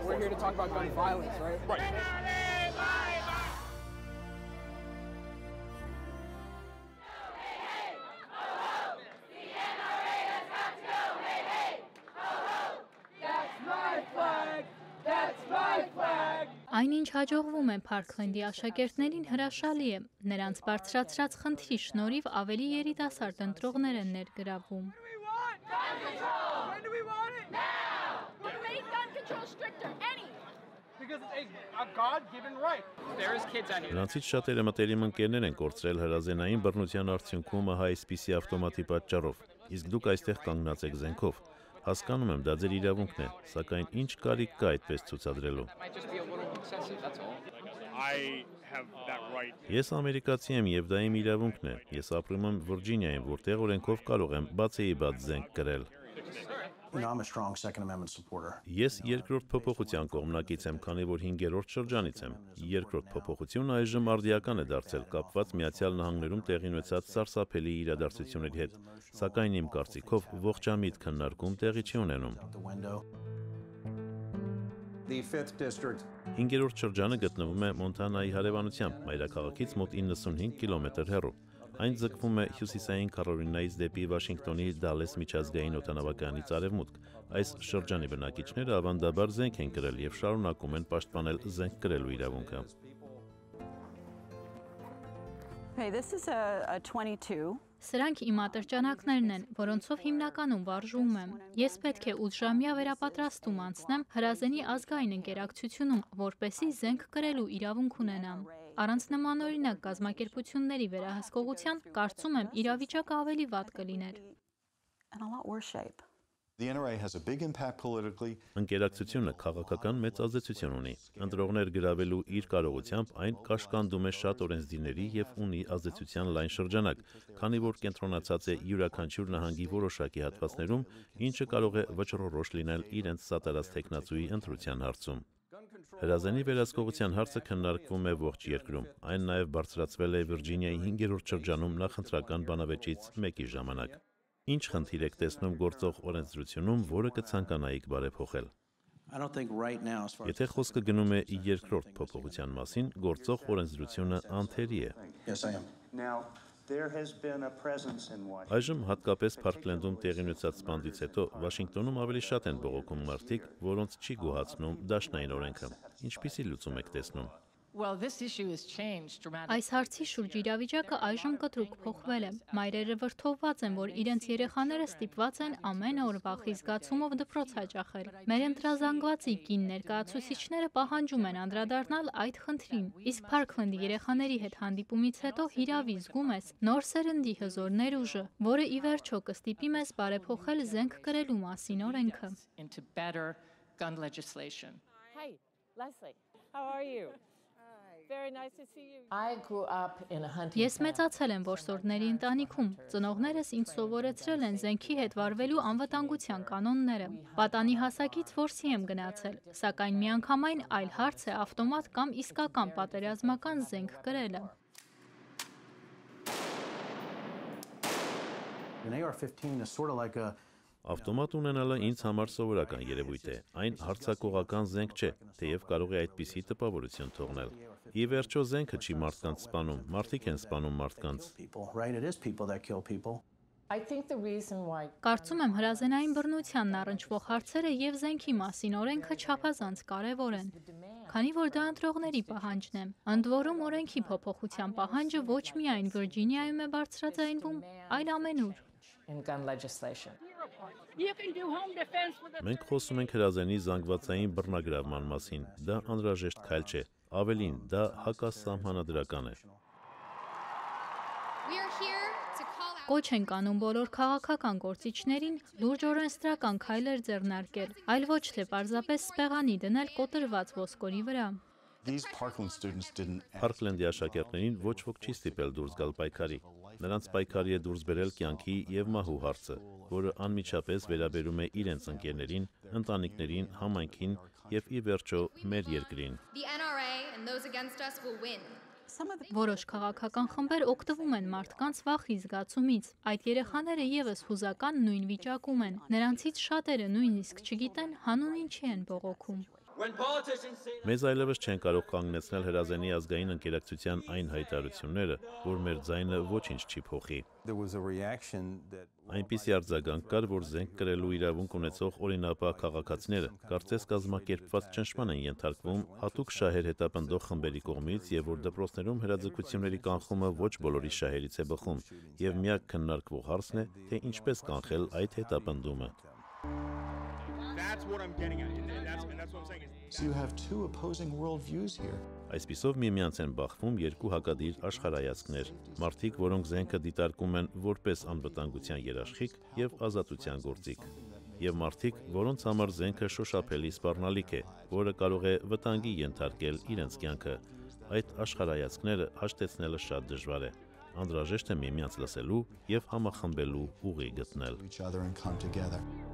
We're here to talk about gun violence, right? Այնինչ հաջողվում է Փարքլենդի աշակերտներին հրաշալի է, նրանց բարձրացրած խնդրի շնորհիվ ավելի երիտասարդ ընտրողներ են ներգրավում։ Նրանցից շատերը մտերիմ ընկերներ են կորցրել հրազենային բռնության արդյունքում ահա այսպիսի ավտոմատի պատճառով, իսկ դուք այստեղ կանգնած եք զենքով։ Հասկանում եմ, դա ձեր իրավունքն է, սակայն ինչ կարիք կա այդպես ցուցադրելու։ Ես ամերիկացի եմ եւ դա իմ իրավունքն է։ Ես ապրում եմ Վիրջինիայում, որտեղ օրենքով կարող եմ բացեի բաց զենք կրել։ Ես երկրորդ փոփոխության կողմնակից եմ, քանի որ 5-րդ շրջանից եմ։ Երկրորդ փոփոխությունը այժմ արդիական է դարձել կապված Միացյալ Նահանգներում տեղի ունեցած սարսափելի իրադարձությունների հետ, սակայն իմ կարծիքով ողջամիտ քննարկում տեղի չի ունենում։ 5-րդ շրջանը գտնվում է Մոնտանայի հարևանությամբ, մայրաքաղաքից մոտ 95 կիլոմետր հեռու։ Այն ձգվում է հյուսիսային Կարոլինայից դեպի Վաշինգտոնի Դալես միջազգային օդանավակայանից արևմուտք։ Այս շրջանի բնակիչները ավանդաբար զենք են կրել եւ շարունակում են պաշտպանել զենք կրելու իրավունքը։ Սրանք իմ ատրճանակներն են, որոնցով հիմնականում վարժում եմ։ Ես պետք է 8 ժամյա վերապատրաստում անցնեմ հրազենի ազգային ընկերակցությունում, որպեսզի զենք կրելու իրավունք ունենամ։ Առանց նմանօրինակ կազմակերպությունների վերահսկողության, կարծում եմ, իրավիճակը ավելի վատ կլիներ։ Ընկերակցությունը քաղաքական մեծ ազդեցություն ունի։ Ընտրողներ գրավելու իր կարողությամբ այն կաշկանդում է շատ օրենսդիրների եւ ունի ազդեցության լայն շրջանակ, քանի որ կենտրոնացած է յուրաքանչյուր նահանգի որոշակի հատվածներում, ինչը կարող է վճռորոշ լինել իրենց սատարած տեխնացուի ընտրության հարցում։ Հրազենի վերահսկողության հարցը քննարկվում է ողջ երկրում։ Այն նաև բարձրացվել է Վիրջինիայի 5-րդ շրջանում նախընտրական բանավեճից մեկի ժամանակ։ Ինչ խնդիր եք տեսնում գործող օրենսդրությունում, որը կցանկանայիք բարեփոխել։ Եթե խոսքը գնում է երկրորդ փոփոխության մասին, գործող օրենսդրությունը անթերի է։ Այժմ հատկապես Փարքլենդում տեղի ունեցած սպանդից հետո Վաշինգտոնում ավելի շատ են բողոքում մարդիկ, որոնց չի գոհացնում դաշնային օրենքը։ Ինչպիսի լուծում եք տեսնում։ Այս հարցի շուրջ իրավիճակը այժմ կտրուկ փոխվել է։ Մայրերը վրդովված են, որ իրենց երեխաները ստիպված են ամեն օր վախի զգացումով դպրոց հաճախել։ Մեր ընտրազանգվածի կին ներկայացուցիչները պահանջում են անդրադառնալ այդ խնդրին, իսկ Փարքլենդի երեխաների հետ հանդիպումից հետո հիրավի զգում ես նոր սերնդի հզոր ներուժը, որը ի վերջո կստիպի մեզ բարեփոխել զենք կրելու մասին օրենքը։ Ես մեծացել եմ որսորդների ընտանիքում։ Ծնողներս ինձ սովորեցրել են զենքի հետ վարվելու անվտանգության կանոնները։ Պատանի հասակից որսի եմ գնացել, սակայն միանգամայն այլ հարց է ավտոմատ կամ իսկական պատերազմական զենք կրելը։ Ավտոմատ ունենալը ինձ համար սովորական երևույթ է։ Այն հարձակողական զենք չէ, թեև կարող է այդպիսի տպավորություն թողնել։ Ի վերջո զենքը չի մարդկանց սպանում, մարդիկ են սպանում մարդկանց։ Կարծում եմ հրազենային բռնությանն առնչվող հարցերը եւ զենքի մասին օրենքը չափազանց կարեւոր են, քանի որ դա ընտրողների պահանջն է։ Ընդ որում օրենքի փոփոխության պահանջը ոչ միայն Վիրջինիայում է բարձրաձայնվում, այլ ամենուր։ Մենք խոսում ենք հրազենի զանգվածային բռնագրավման մասին, դա անհրաժեշտ քայլ չէ, ավելին, դա հակասահմանադրական է։ Կոչ ենք անում բոլոր քաղաքական գործիչներին լուրջ օրենսդրական քայլեր ձեռնարկել, այլ ոչ թե պարզապես սպեղանի դնել կոտրված ոսկորի վրա։ Փարքլենդի աշակերտներին ոչ ոք չի ստիպել դուրս գալ պայքարի։ Նրանց պայքարի է դուրս բերել կյանքի եւ մահու հարցը, որը անմիջապես վերաբերում է իրենց ընկերներին, ընտանիքներին, համայնքին եւ ի վերջո մեր երկրին։ Որոշ քաղաքական խմբեր օգտվում են մարդկանց վախի զգացումից։ Այդ երեխաները եւս հուզական նույն վիճակում են։ Նրանցից շատերը նույնիսկ չգիտեն հանուն ինչի են բողոքում։ Մեզ այլևս չեն կարող կանգնեցնել հրազենի ազգային ընկերակցության այն հայտարարությունները, որ մեր ձայնը ոչինչ չի փոխի։ Այնպիսի արձագանք կար, որ զենք կրելու իրավունք ունեցող օրինապահ քաղաքացիները կարծես կազմակերպված ճնշման են ենթարկվում հատուկ շահեր հետապնդող խմբերի կողմից եւ որ դպրոցներում հրաձգությունների կանխումը ոչ բոլորի շահերից է բխում եւ միակ քննարկվող հարցն է, թե ինչպես կանխել այդ հետապնդումը։ That's what I'm getting at. And that's what I'm saying. So you have two opposing worldviews here. Այսպիսով միմյանց են բախվում երկու հակադիր աշխարհայացքներ՝ մարդիկ, որոնք զենքը դիտարկում են որպես անվտանգության երաշխիք եւ ազատության գործիք, եւ մարդիկ, որոնց համար զենքը շոշափելի սպառնալիք է, որը կարող է վտանգի ենթարկել իրենց կյանքը։ Այդ աշխարհայացքները հաշտեցնելը շատ դժվար է։ Անհրաժեշտ է միմյանց լսելու եւ համախմբելու ուղի գտնել։ Each other and come together.